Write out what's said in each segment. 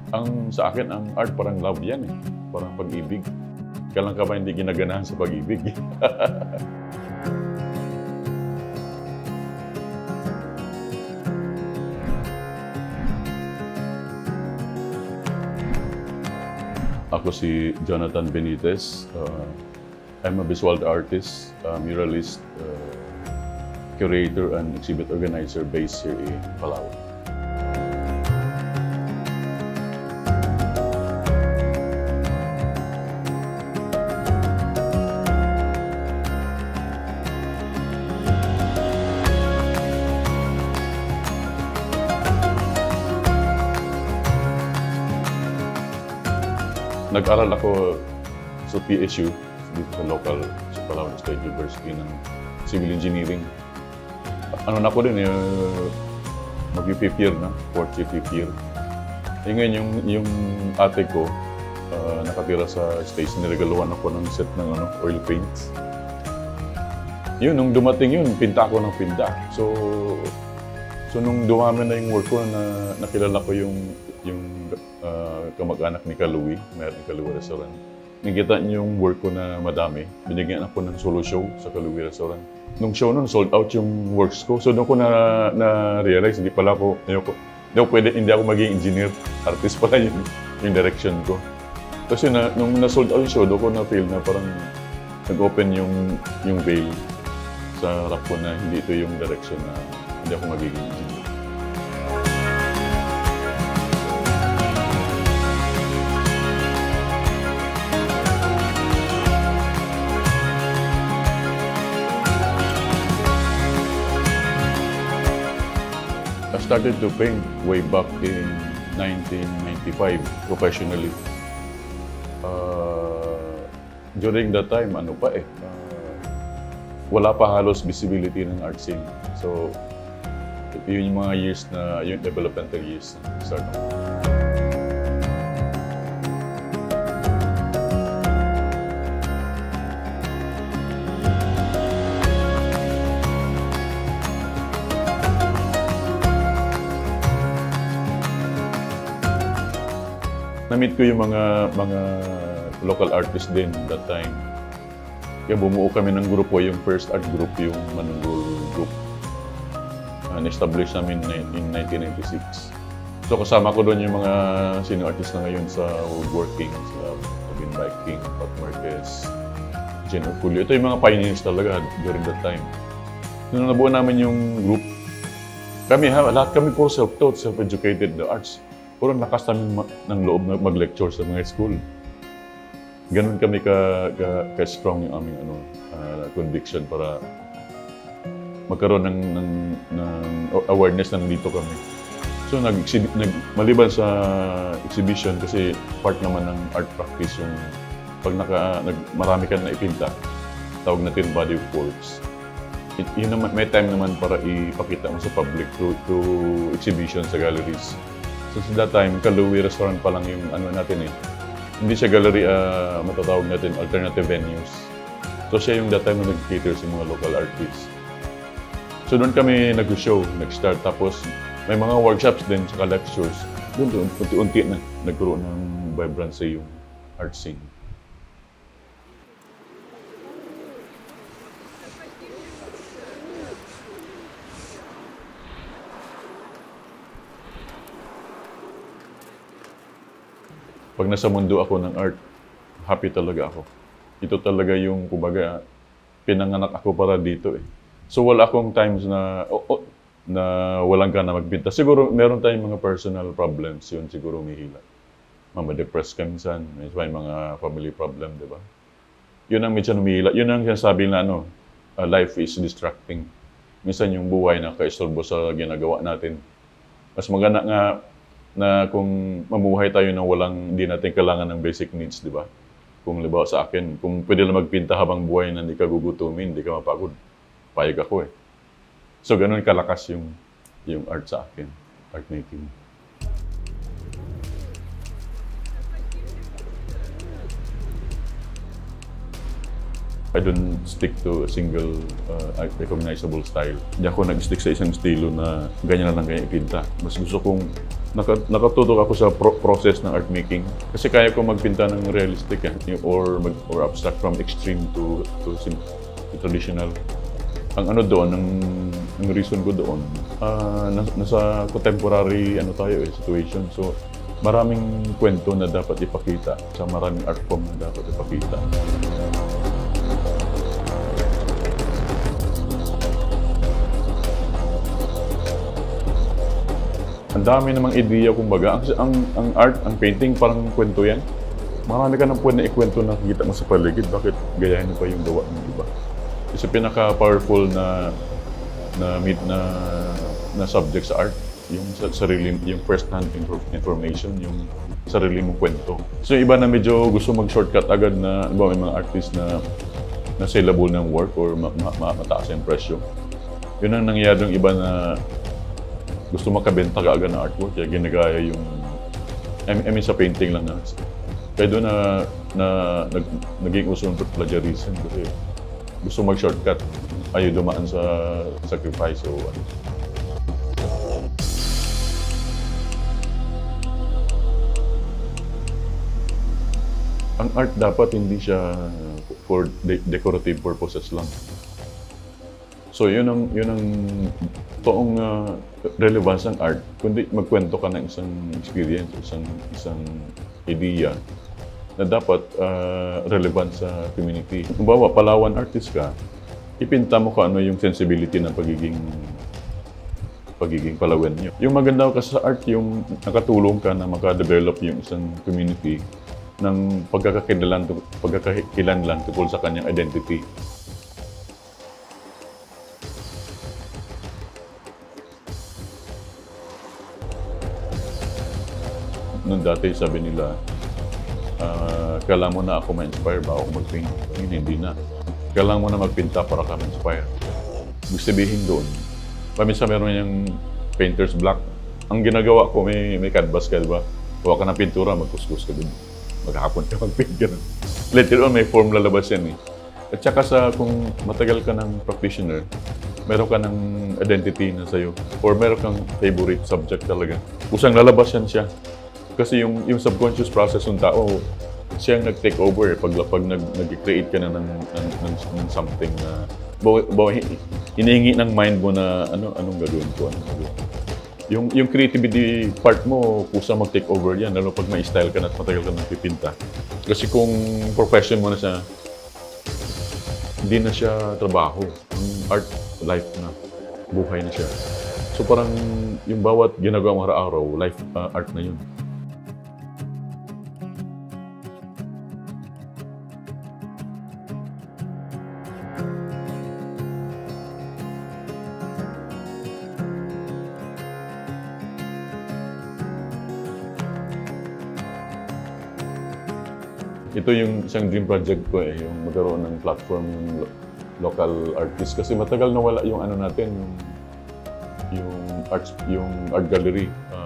Sa akin, ang art parang love yan eh. Parang pag-ibig. Kailan ka ba hindi ginaganahan sa pag-ibig? Ako si Jonathan Benitez. I'm a visual artist, muralist, curator, and exhibit organizer based here in Palawan. Nag-aral ako sa PSU, dito sa local, sa Palawan State University ng Civil Engineering. Ano na ako din, mag-fifth year na, fourth year, fifth year. Ngayon, yung ate ko, nakatira sa States, niregaluhan ako ng set ng oil paints. Yun, nung dumating yun, pinta ako ng pinta. So nung dumami na yung work ko, nakilala ko yung kamag-anak ni Kaluwi, mayroon ni Kaluwi Restaurant. Nakita niyo yung work ko na madami. Binigyan ako ng solo show sa Kaluwi Restaurant. Nung show nun, sold out yung works ko. So doon ko na-realize, hindi ako maging engineer. Artist pala yung direction ko. Kasi nung na-sold out yung show, doon ko na-feel na parang nag-open yung veil sa harap ko na hindi ito yung direction na hindi ako magiging engineer. I started to paint way back in 1995 professionally. During that time, wala pa halos visibility ng art scene. So, yun yung mga years yung developmental years na start ako. Na-meet ko yung mga local artists din that time. Kaya bumuo kami ng grupo, yung first art group, yung Manunggul Group. Na-establish namin in 1996. So kasama ko doon yung mga senior artists na ngayon sa woodworking, sila Robin Viking, Pat Marquez, Jen Oculio. Ito yung mga pioneers talaga during that time. Nung nabuo namin yung group, lahat kami puro self-taught, self-educated the arts. Puro lakas namin ng loob na mag-lecture sa mga school. Ganun kami ka-strong yung aming conviction para magkaroon ng awareness na nandito kami. So maliban sa exhibition, kasi part naman ng art practice yung pag marami ka na ipinta, tawag natin body of works. May time naman para ipakita mo sa public through exhibition sa galleries. So sa that time, Kaluwi Restaurant pa lang yung natin eh. Hindi siya gallery, matatawag natin alternative venues. So siya yung that time na nag-cater sa mga local artists. So doon kami nag-show, nag-start. Tapos may mga workshops din, saka lectures. Doon, unti-unti na nagkaroon ng vibrancy yung art scene. Pag nasa mundo ako ng art, happy talaga ako. Ito talaga yung, kumbaga, pinanganak ako para dito eh. So wala akong times na walang ka na magbinta. Siguro meron tayong mga personal problems, yun siguro umihila. Mama-depress ka minsan, may mga family problem, di ba? Yun ang minsan umihila. Yun ang sinasabi na life is distracting. Minsan yung buhay na kaistorbo sa ginagawa natin. Mas maganda nga na kung mamuhay tayo na hindi natin kailangan ng basic needs, di ba? Kung libaw sa akin, kung pwede lang magpinta habang buhay na hindi ka gugutumin, hindi ka mapagod, payag ako eh. So ganun kalakas yung art sa akin, art making. I don't stick to a single recognizable style. Hindi ako nag-stick sa isang estilo na ganyan lang ganyan ipinta. Mas gusto kong nakatutok ako sa process ng art making. Kasi kaya ko magpinta ng realistic or abstract from extreme to traditional. Ang ano doon, ang reason ko doon, nasa contemporary situation. So, maraming kwento na dapat ipakita sa maraming art form na dapat ipakita. Ang dami namang ideya, kumbaga. Ang art, ang painting, parang kwento yan. Marami ka nang pwede na ikwento na nakikita mo sa paligid. Bakit gayahin mo pa yung gawa ng iba? Isa pinaka-powerful na subject sa art, yung yung first-hand information, yung sarili mong kwento. So yung iba na medyo gusto mag-shortcut agad na, may mga artist na sellable ng work or mataas yung presyo. Yun ang nangyayari yung iba na gusto makabenta ka agad ng artwork, kaya ginagaya yung, I mean sa painting lang na. Kaya doon naging uso ng plagiarism kasi gusto mag-shortcut, ayaw dumaan sa sacrifice o ano. Ang art dapat hindi siya for decorative purposes lang. So yun ang toong relevance ng art, kundi magkwento ka ng isang experience, isang idea na dapat relevant sa community. Kung bawa, Palawan artist ka, ipinta mo kung ano yung sensibility ng pagiging Palaweño. Yung maganda kasi sa art, yung nakatulong ka na makadevelop yung isang community ng pagkakakilanlan tungkol sa kanyang identity. Noong dati sabi nila, kailangan mo na ako ma-inspire ba ako mag-paint? Hindi na. Kailangan mo na magpinta para ka ma-inspire. Ibig sabihin doon, paminsan meron yung painter's block. Ang ginagawa ko, may canvas ka, diba? Huwag ka ng pintura, magkuskus ka doon. Maghapon ka mag-paint ka doon. Later on, may form lalabas yan eh. At saka kung matagal ka ng practitioner, meron ka ng identity na sa'yo. Or meron kang favorite subject talaga. Kusang lalabas yan siya. Kasi yung subconscious process ng tao, siyang nag-take over pag nag-create ka na ng something na hinihingi ng mind mo na anong gagawin ko. Yung creativity part mo, kusang mag-take over yan, lalo pag may style ka na at matagal ka nagpipinta. Kasi kung profession mo na siya, hindi na siya trabaho. Ang art, life na, buhay na siya. So parang yung bawat ginagawa mo araw-araw, life, art na yun. Ito yung isang dream project ko yung magkaroon ng platform ng local artists. Kasi matagal na wala yung natin, yung art gallery.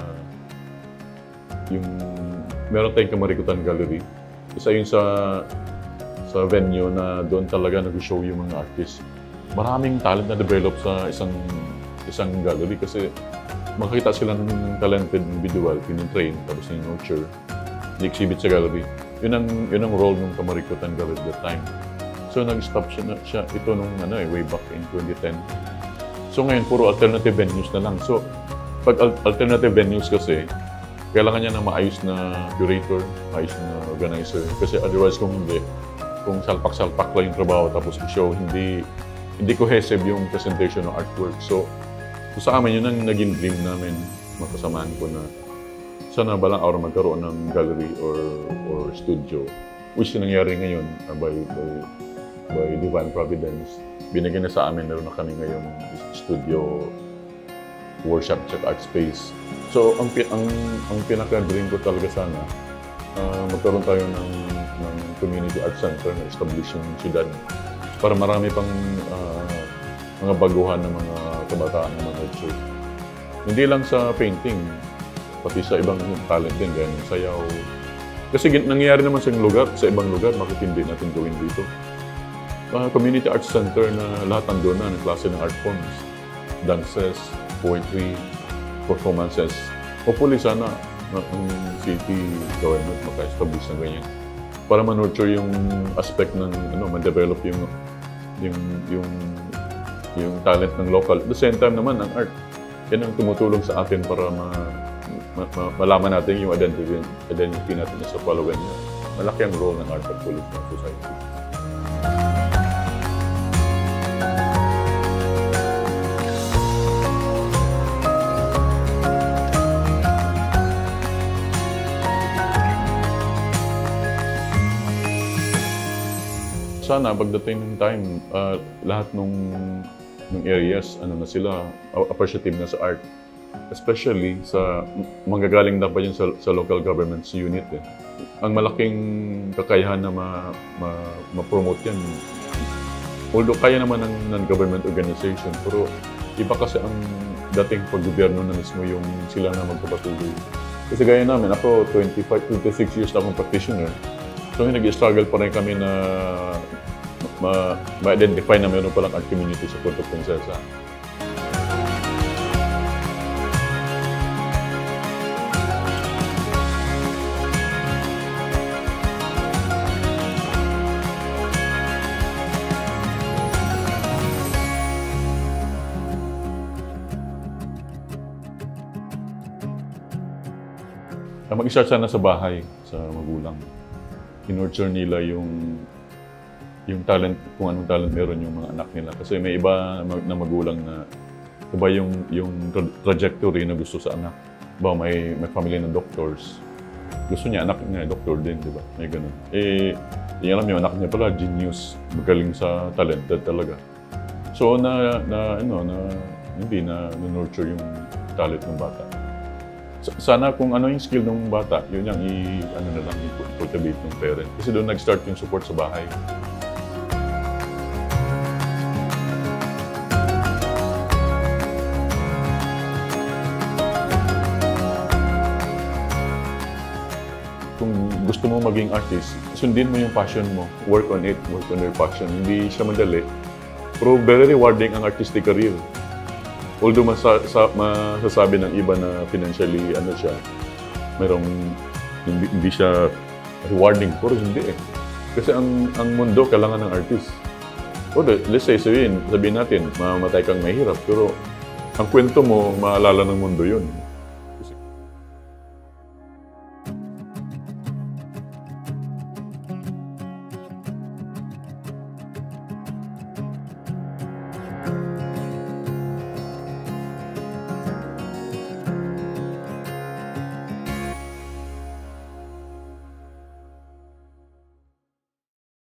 Meron tayong Kamarikutan Gallery. Isa yun sa venue na doon talaga nag-show yung mga artists. Maraming talent na develop sa isang gallery kasi makakita sila ng talented individual, pinin-train, tapos in-nurture, i-exhibit sa gallery. Yun ang role ng Kamarikutan Gallery at that time. So nag-stop siya ito nung way back in 2010. So ngayon puro alternative venues na lang. So pag alternative venues kasi kailangan niya ng maayos na curator, maayos na organizer. Kasi otherwise kung hindi, kung salpak-salpak lang yung trabaho tapos i-show, hindi cohesive yung presentation ng artwork. So sa amin yun ang naging dream namin, makasamaan ko na sana balang araw magkaroon ng gallery or studio, which nangyari ngayon by divine providence. Binigyan na sa amin, meron na kami ngayong studio, workshop, at art space. So ang pinaka-dream ko talaga sana, magkaroon tayo ng community art center na establish yung siyudad para marami pang mga baguhan ng mga kabataan na mag-nurture. Hindi lang sa painting, pati sa ibang talent din, ganyan, sayaw. Kasi nangyayari naman sa ibang lugar, bakit hindi natin gawin dito? Community Arts Center na lahat nandun na, ng klase ng art forms. Dances, poetry, performances. hopefully sana ang city government maka-establish na ganyan para ma-nurture yung aspect ng ma-develop yung yung yung talent ng local. At the same time naman ang art, yan ang tumutulong sa atin para malaman natin yung identity natin sa Palaweño. Malaki ang role ng art actually sa society. Sana pagdating ng time, lahat ng areas na sila appreciative na sa art. Especially sa manggagaling dapat yun sa local government's unit. Ang malaking kakayahan na ma-promote yan. Although kaya naman ng non-government organization, pero iba kasi ang dating pag-gobyerno na mismo yung sila na magpapatuloy. Kasi gaya namin, ako 26 years na akong practitioner. So nag-struggle pa rin kami na ma-identify na mayroon palang art community sa Puerto Princesa. Mag-start sana sa bahay, sa magulang. In-nurture nila yung talent, kung anong talent meron yung mga anak nila. Kasi may iba na magulang na iba yung trajectory na gusto sa anak. Ba may family na doctors. Gusto niya, anak niya, doctor din, di ba? May ganun. Yung alam niyo, anak niya pala, genius, magaling sa talented talaga. So, hindi na nurture yung talent ng bata. Sana kung ano yung skill ng bata, yun yung i-cultivate ng parent. Kasi doon nag-start yung support sa bahay. Kung gusto mo maging artist, sundin mo yung passion mo. Work on it, work on your passion. Hindi siya madali. Pero very rewarding ang artistic career. Although masasabi ng iba na financially hindi siya rewarding, pero hindi eh. Kasi ang mundo kailangan ng artist. Let's say sabihin natin, mamamatay kang mahirap, pero ang kwento mo, maalala ng mundo yun.